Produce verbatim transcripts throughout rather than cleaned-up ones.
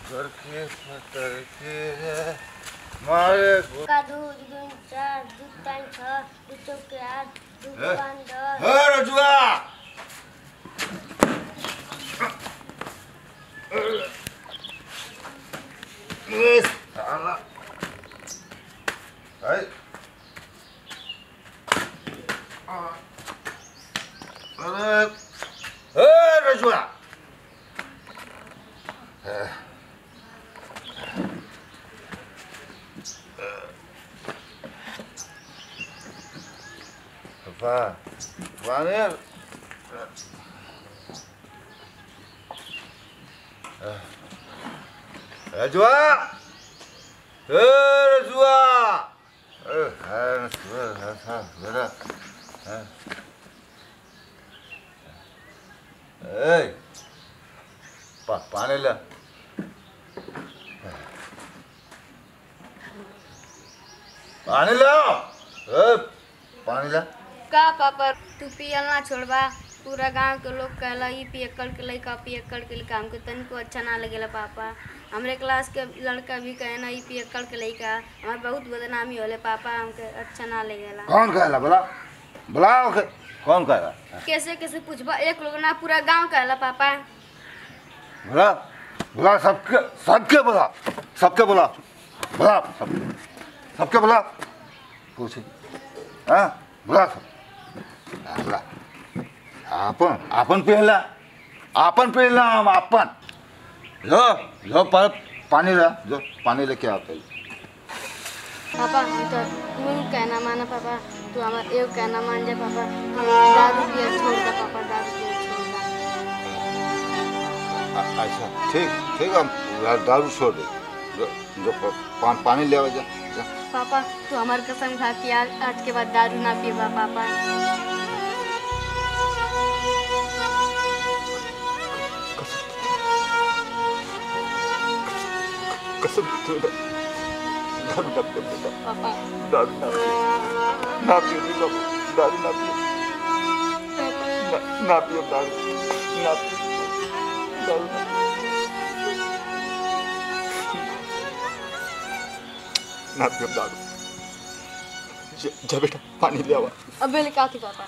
घर के पतर के मारे का दू दू चार दू तीन छह दू चौके आठ दू पाँच दस हे रजुआ ए साला ए अरे हे रजुआ Apa? Wanneer? Rajwa! Eh, Rajwa! Eh, harus, harus, harus, harus. Eh, pa, पानी ला. पानी ला. Eh, पानी ला. का पापा तू पियल ना छोड़बा पूरा गांव के लोग कहला ई पियक्कड़ के लइका पियक्कड़ के लइका हमके तनिको अच्छा ना लगेला पापा हमरे क्लास के लड़का भी कहे ना ई पियक्कड़ के लइका हमार बहुत बदनामी होले पापा हमके अच्छा ना लगेला। कौन कहला बोला बोला कौन कहला कैसे कैसे पूछबा एक लोग ना पूरा गांव कहला पापा बोला बोला सबके सबके बोला सबके बोला बोला सब सबके बोला पूछे हाँ बोला सब बोला आपन आपन पहला आपन पहला हम आपन लो लो पर पानी ला जो पानी लेके आते पापा हम तो तुम कहना माना पापा तू हमार एक कहना मान जा पापा हम दारू पिया छोड़ दे पापा दारू पिया छोड़ दे। अच्छा ठीक ठीक हम दारू छोड़ दे जो, जो पा, पानी ले जा, जा। पापा तू हमार कसम खा कि आज आज के बाद दारू ना पीबा पापा। कसम दारू ना पियो बेटा पापा दारू ना पियो ना पियो बेटा दारू ना पियो ना पियो दारू ना पियो दारू ना ना पियो दारू जा बेटा पानी ले आवा अबे लिखा थी पापा।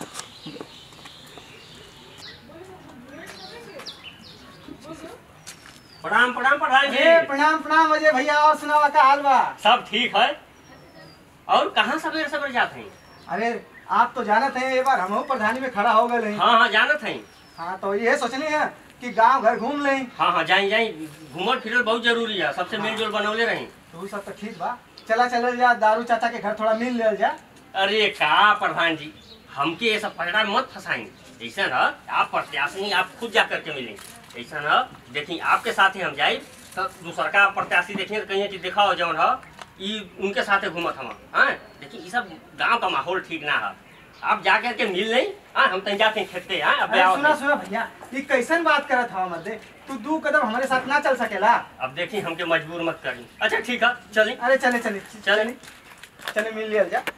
प्रणाम प्रणाम प्रधान जी। प्रणाम प्रणाम अजय भैया और सुनावा का हाल बा? सब ठीक है। और कहाँ सवेरे सवेरे जाते हैं? अरे आप तो जानते हैं एक बार हम प्रधानी में खड़ा हो गए। हाँ हाँ जानत हैं। हाँ तो ये सोचनी है कि गांव घर घूम लें। हाँ हाँ जाए जाए घूमल फिरल बहुत जरूरी है सबसे मिलजुल बनौले रही। तो सब तो ठीक बा चला चल जा दारू चाचा के घर थोड़ा मिल ले जा। अरे का प्रधान जी हमके ये सब पलड़ा मत फंसाएंगे ऐसा ना आप प्रत्याशी आप खुद जा करके मिलेंगे ऐसा ना देखिए आपके साथ ही हम जाए तो दूसरा का प्रत्याशी देखेंगे तो कहीं दिखाओ जौन है ये उनके साथ घूमत हम हाँ देखिए ये सब गांव का माहौल ठीक ना है आप जा करके मिल नहीं हाँ हम तहीं जाते खेते हाँ अब सुना सुना भैया ये कैसन बात करत हवा मत तू दो कदम हमारे साथ ना चल सकेला। अब देखिए हमके मजबूर मत करी। अच्छा ठीक है चलिए। अरे चले चले चले चले मिल लिया जा।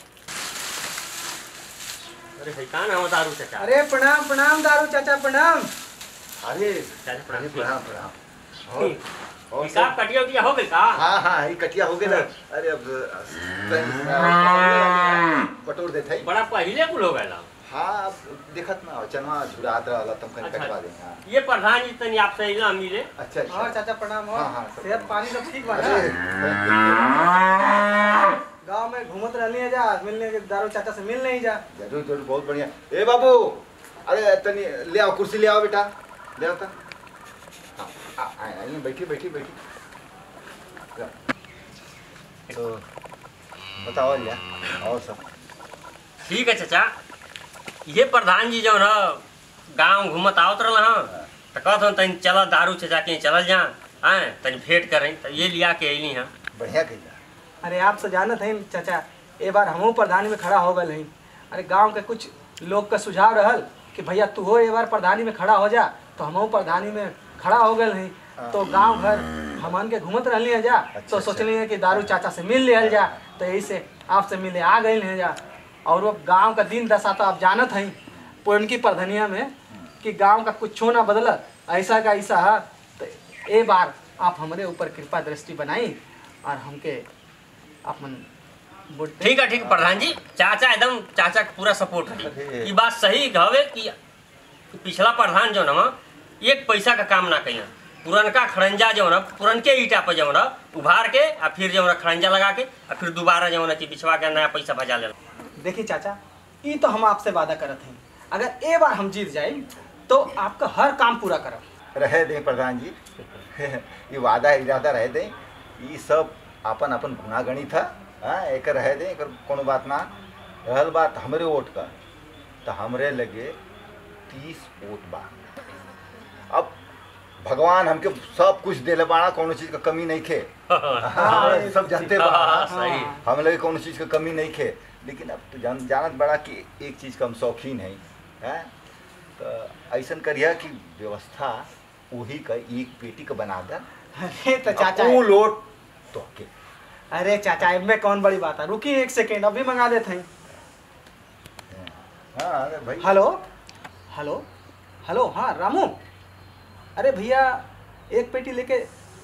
अरे भाई कहाँ ना दारू चाचा। अरे प्रणाम प्रणाम दारू चाचा प्रणाम। अरे चाचा प्रणाम प्रणाम प्रणाम और हिसाब कटिया उटिया हो गई का? हाँ हाँ ये कटिया हो गया। अरे अब बटोर देता ही बड़ा पहले कुल हो गया। हाँ देखत ना चनवा झुरात रहा तुम कहीं कटवा देंगे। हाँ ये प्रधान जी तनी आपसे इला मिले। अच्छा अच्छा हाँ चाचा प्रणाम। हाँ हाँ सेहत पानी सब ठीक बा अरे गांव में घूमत रहनी है जा मिलने के दारू चाचा से मिल नहीं जा। जरूर जरूर बहुत बढ़िया। ए बाबू अरे तनी ले आओ कुर्सी ले आओ बेटा ले आओ हाँ बैठी बैठी बैठी तो बताओ यार और सब ठीक है चाचा ये प्रधान जी जो ना गांव घूमत आवत रहा हाँ तो कहत हूँ तनी चल दारू चाचा के चल जा हाँ तनी भेंट करें तो ये लिया के अली हाँ बढ़िया कहिला। अरे आप तो जानत हैं चाचा ए बार हमहू प्रधानी में खड़ा हो गए हैं। अरे गांव के कुछ लोग का सुझाव रहल कि भैया तू हो ए बार प्रधानी में खड़ा हो जा तो हमहू प्रधानी में खड़ा हो गए हैं। तो गांव घर हमन के घूमत रहली है जा तो सोचली है कि दारू चाचा से मिल लिया जा तो यही से आपसे मिले आ गए हैं जा। और वो गांव का दिन दशा तो आप जानत हैं पुरन की प्रधनिया में कि गांव का कुछ ना बदलत ऐसा का ऐसा है। तो ए बार आप हमारे ऊपर कृपा दृष्टि बनाई और हमके अपन वोट दें। ठीक है ठीक है प्रधान जी, चाचा एकदम चाचा का पूरा सपोर्ट है। ये बात सही हवे कि पिछला प्रधान जो ना एक पैसा का काम ना कहिए, पुरनका खड़ंजा जो ना पुरनके ईटा पर जो ना उभार के और फिर जो ना खड़ंजा लगा के और फिर दोबारा जो ना कि बिछवा के नया पैसा भजा ले। देखिए चाचा, ये तो हम आपसे वादा करत हैं, अगर एक बार हम जीत जाए तो आपका हर काम पूरा करब। रहे दें प्रधान जी, ये वादा इरादा रह दें, ये सब अपन अपन गुनागणी था। हाँ, एक रह दें, एक कोनो बात ना रहल। बात हमरे वोट का, तो हमरे लगे तीस वोट बा। अब भगवान हमके सब कुछ देले बाड़ा, कोनो चीज का कमी नहीं खे। हाँ, सब जानते बा, सही हम लगे कोनो चीज का कमी नहीं खे। लेकिन अब तो जान जानत बड़ा कि एक चीज का हम शौकीन है, हैं? तो ऐसा करिए कि व्यवस्था वही का एक पेटी का बना दे। अरे तो चाचा, वो लोट तो के अरे चाचा इनमें कौन बड़ी बात है, रुकिए एक सेकेंड, अभी मंगा देते हैं। हाँ अरे भाई, हेलो हेलो हेलो, हाँ रामू, अरे भैया एक पेटी लेके।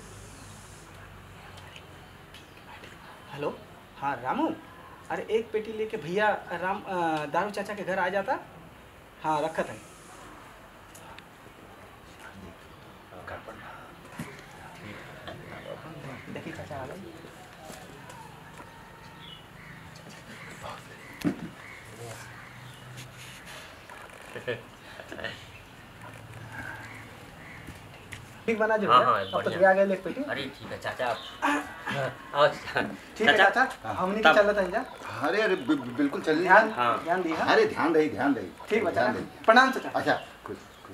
हेलो हाँ रामू, अरे एक पेटी लेके भैया राम अ, दारू चाचा के घर आ जाता। हाँ रखत है। देखिए चाचा आ गए। ठीक बना जो हाँ, है, हाँ, अब तो बढ़िया। आ गए एक पेटी। अरे ठीक है चाचा आप और ठीक है चाचा, हमने की चलत है जा। अरे अरे बि- बि- बिल्कुल चलिए। ध्यान हाँ। ध्यान दिया। अरे ध्यान रही, ध्यान रही। ठीक है ध्यान चाचा, रही। प्रणाम चाचा। अच्छा कुछ कुछ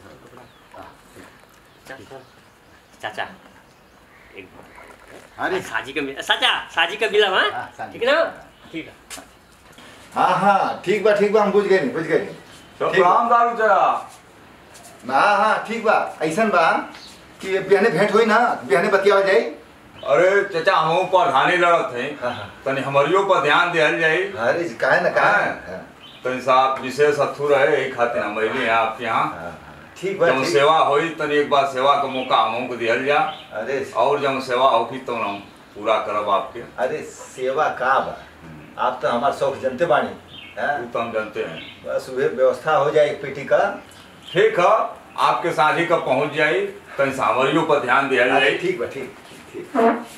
चाचा चाचा एक अरे साजी का मिला चाचा, साजी का मिला हाँ हाँ, साजी। ठीक है ना, ठीक है। हाँ हाँ ठीक बा, ठीक बा, हम बुझ गए नहीं, बुझ गए नहीं। तो ठीक बा। राम दारू चला। हाँ हाँ ठीक बा, ऐसा बा कि बिहाने भेंट हुई ना, बिहाने बतिया जाए। अरे चाचा हम प्रधानी लड़त है, हाँ, हाँ। तनी हमरियो पर ध्यान दिहल जाई। अरे काहे ना काहे हाँ। हाँ, तनी साहब विशेष अथु रहे, यही खातिर हम अइली हैं आपके यहाँ। हाँ, हाँ। ठीक बा, जब ठीक। सेवा होई तनी एक बार सेवा का मौका हमको दिहल जा, अरे और जब सेवा होगी तो हम पूरा करब आपके। अरे सेवा का बा, आप तो हमारा शौक जनते बानी। हाँ? वो तो हम जानते हैं। बस वही व्यवस्था हो जाए एक पेटी का। ठीक है, आपके साझी का पहुँच जाई, तनी सामरियों पर ध्यान दिहल अरे जाई। ठीक बा, ठीक ठीक।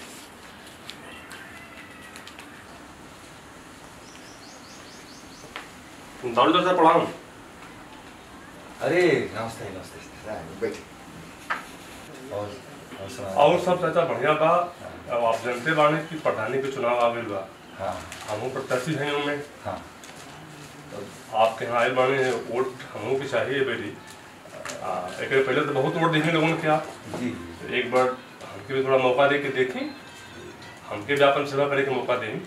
दारू चाचा प्रणाम। अरे नमस्ते नमस्ते, हाँ, बैठिए। और और सुनाओ। और सब चाचा बढ़िया बा। अब आप जानते बाने कि प्रधानी के चुनाव आ गइल बा, हाँ हमहू प्रत्याशी हैं उनमें। हाँ आपके यहाँ आए बाने, वोट हमहू की चाहिए बेटी। आ, एकरे पहले तो बहुत वोट देखने लोगों के आप, जी तो एक बार हमके भी थोड़ा मौका दे के देखें, हमके भी अपन सेवा करे के मौका दें।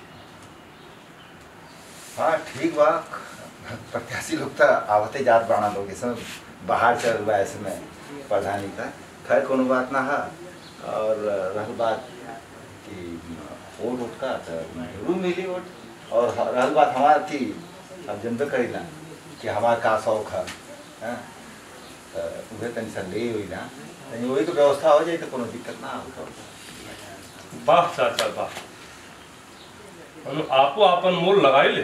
हाँ ठीक बा। प्रत्याशी लोग तो आवते जात बाना लोग, इसमें बाहर चल बा इसमें प्रधानी का। खैर कोनो बात ना है। और रहल बात कि वोट वोट का तो जरूर मिली वोट। और रहल बात हमार की, अब जनबे करी ना कि हमार का शौक है, हाँ? तो उहे तनी सा ले हुई ना, तनी वही तो व्यवस्था हो जाए तो कोनो दिक्कत ना हो। वाह चाचा वाह, हम आपो आपन मोल लगाई ले।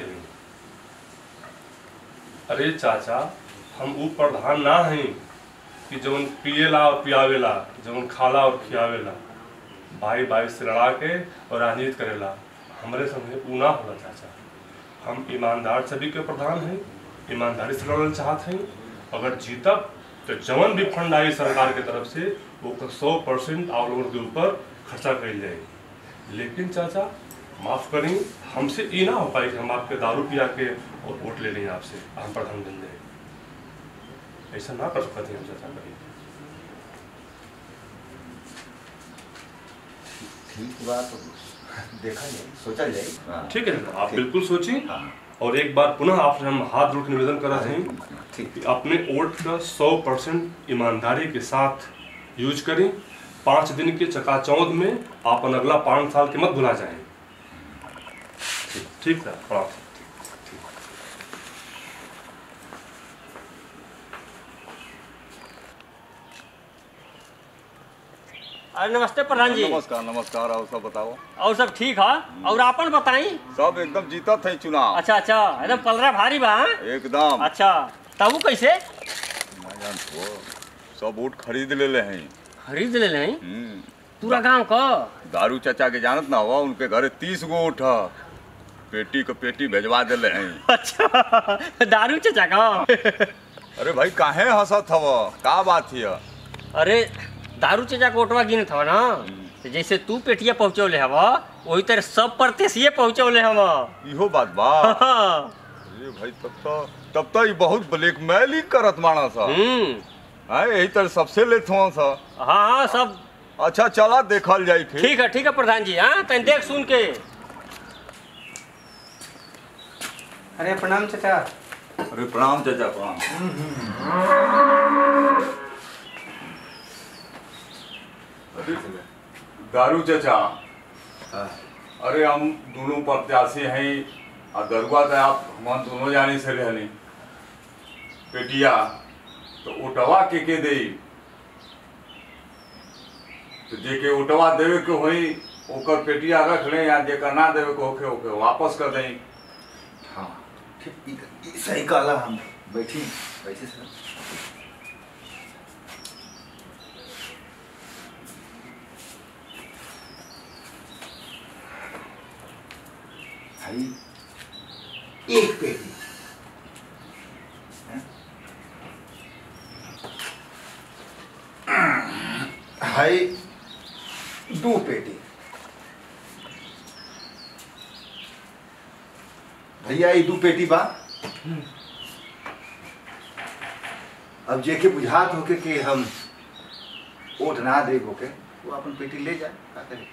अरे चाचा, हम ऊ प्रधान ना हैं कि जवन पिएला और पियावेला, जवन खाला और खियावेला, भाई भाई से लड़ा के और राजनीति करेला। हमरे संगे ऊ ना होला चाचा। हम ईमानदार सभी के प्रधान हैं, ईमानदारी से लड़ल चाहत हैं। अगर जीतब तो जवन भी फंड आई सरकार के तरफ से वो सौ परसेंट आप लोगों के ऊपर खर्चा कर जाए। लेकिन चाचा माफ़ करें, हमसे ये ना हो पाए कि हम आपके दारू पिया के और वोट ले लें आपसे, हम प्रधान बन जाए। ऐसा ना कर सकते हैं हम चाचा कहीं। ठीक बात देखा जाए, सोचा जाए। हाँ, ठीक है, आप ठीक। बिल्कुल सोचिए। हाँ। और एक बार पुनः आपसे हम हाथ जोड़ के निवेदन कर रहे हैं ठीक। कि अपने वोट का सौ परसेंट ईमानदारी के साथ यूज करें। पाँच दिन के चकाचौंध में आप अगला पाँच साल के मत भुला जाएं। ठीक है, प्रणाम। अरे नमस्ते प्रधान जी। नमस्कार नमस्कार। और सब बताओ। और सब ठीक है। और आपन बताई। सब एकदम जीता थे चुनाव। अच्छा अच्छा एकदम पलरा भारी बा। एकदम। अच्छा तब कैसे सब वोट खरीद ले ले हैं। खरीद ले ले पूरा गांव का। दारू चाचा के जानत ना हुआ, उनके घरे तीस गो वोट है, पेटी को पेटी भेजवा दिले हैं। अच्छा दारू चाचा का। अरे भाई काहे हंसत हव, का बात है? अरे दारू चाचा को ओटवा गिनत हव ना, तो जैसे तू पेटिया पहुँचौले हव वही तरह सब परदेसिये पहुँचौले हव। इहो बात बा। अरे भाई तब तो तब तो ये बहुत ब्लैकमेलिंग करत माना सा। हाँ यही तरह सबसे लेत हुआ सा। हाँ हाँ सब। अच्छा चला देखल जाए फिर। ठीक है ठीक है प्रधान जी। हाँ तन देख सुन के। अरे प्रणाम चाचा। अरे प्रणाम चाचा प्रणाम। दारू चाचा, अरे हम दोनों प्रत्याशी हैं और दरुआ तो आप हम दोनों जाने से रहनी पेटिया तो उठवा के के दे, तो जे के उठवा देवे के होई ओकर पेटिया रख ले, या जेकर ना देवे के होके ओके वापस कर दें। हाँ ठीक सही कहला। हम बैठी बैठे सर। भाई एक पेटी भाई दो पेटी भैया ये दो पेटी बा। अब जेके बुझात होके कि हम वोट ना दे होके वो अपन पेटी ले जाए का करे।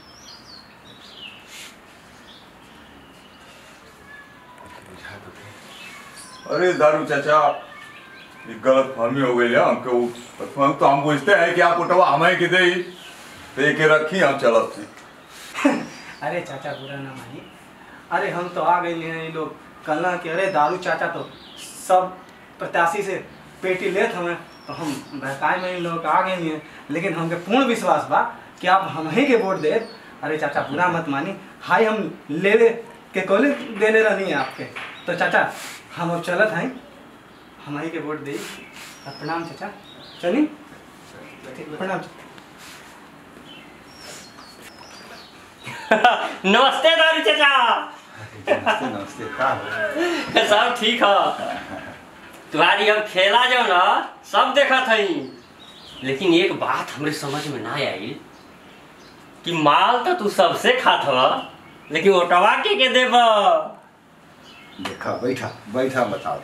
अरे दारू चाचा ये गलत फहमी हो गई है हमको। हम तो हम पूछते हैं कि आप उठवा हमें कि दे दे के रखी हम चलत थे। अरे चाचा बुरा ना मानी। अरे हम तो आ गए हैं ये लोग कल कि अरे दारू चाचा तो सब प्रत्याशी से पेटी लेत हमें, तो हम बहकाए में इन लोग आ गए हैं, लेकिन हमके पूर्ण विश्वास बा कि आप हम ही के वोट दे। अरे चाचा बुरा मत मानी, हाई हम ले के कोले देने रहनी है आपके, तो चाचा हम अब चलत हैं, हम ही के वोट दे। प्रणाम चाचा। चलिए प्रणाम। नमस्ते दारू चाचा। नमस्ते नमस्ते। का हो? सब ठीक है। तुम्हारी अब खेला जो ना सब देखा था, लेकिन एक बात हमरे समझ में ना आई कि माल तो तू सबसे खात हो, लेकिन ओटवा के के देब। देखा बैठा बैठा बताओ।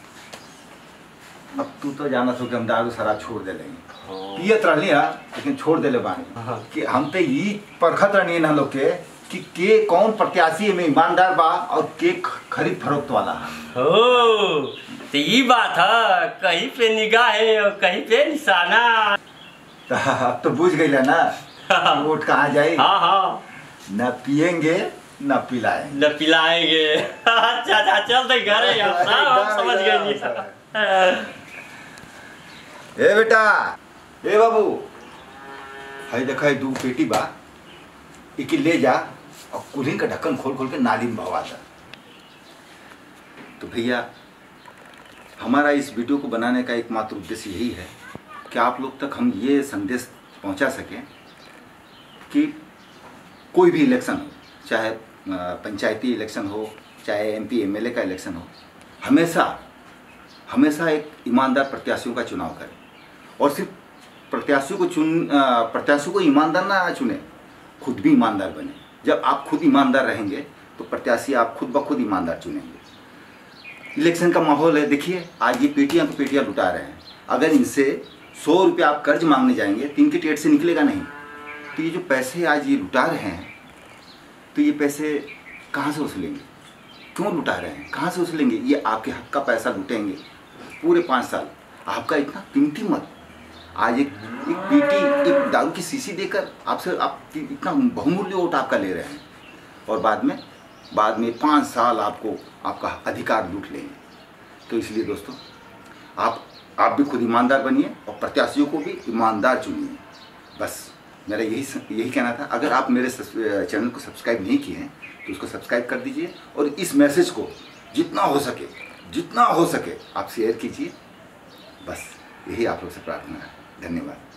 अब तू तो जाना सो कि हम दारू शराब छोड़ दे लेंगे, पियत रहनी है लेकिन छोड़ दे ले बानी कि हम तो ये परखत रहनी है ना लोग के कि के कौन प्रत्याशी में ईमानदार बा और के खरीद फरोख्त वाला है। ओ तो ये बात है, कहीं पे निगाह है और कहीं पे निशाना। अब तो बुझ गई ना वोट कहाँ जाए। हाँ हाँ न पियेंगे न पिलाएंगे। न पिलाएंगे। अच्छा अच्छा चल दे घर हम समझ गए। ए बेटा ए बाबू, हाई देखा दू पेटी बा, एक ले जा और कुल्ही का ढक्कन खोल खोल के नाली में भगवा दा। तो भैया हमारा इस वीडियो को बनाने का एकमात्र उद्देश्य यही है कि आप लोग तक हम ये संदेश पहुंचा सकें कि कोई भी इलेक्शन हो, चाहे पंचायती इलेक्शन हो, चाहे एमपी एमएलए का इलेक्शन हो, हमेशा हमेशा एक ईमानदार प्रत्याशियों का चुनाव करें। और सिर्फ प्रत्याशियों को चुन प्रत्याशियों को ईमानदार ना चुने, खुद भी ईमानदार बने। जब आप खुद ईमानदार रहेंगे तो प्रत्याशी आप खुद ब खुद ईमानदार चुनेंगे। इलेक्शन का माहौल है, देखिए आज ये पेटियां तो पेटियां लुटा रहे हैं। अगर इनसे सौ रुपये आप कर्ज मांगने जाएंगे तो इनके टेट से निकलेगा नहीं। तो ये जो पैसे आज ये लुटा रहे हैं, तो ये पैसे कहाँ से वसूलेंगे? क्यों लुटा रहे हैं? कहाँ से वसूलेंगे? ये आपके हक का पैसा लुटेंगे पूरे पाँच साल। आपका इतना कीमती मत, आज एक एक पेटी एक दारू की शीशी देकर आपसे आप इतना बहुमूल्य वोट आपका ले रहे हैं, और बाद में बाद में पाँच साल आपको आपका अधिकार लूट लेंगे। तो इसलिए दोस्तों आप आप भी खुद ईमानदार बनिए और प्रत्याशियों को भी ईमानदार चुनिए। बस मेरा यही यही कहना था। अगर आप मेरे चैनल को सब्सक्राइब नहीं किए हैं तो उसको सब्सक्राइब कर दीजिए और इस मैसेज को जितना हो सके जितना हो सके आप शेयर कीजिए। बस यही आप लोग से प्रार्थना है। धन्यवाद।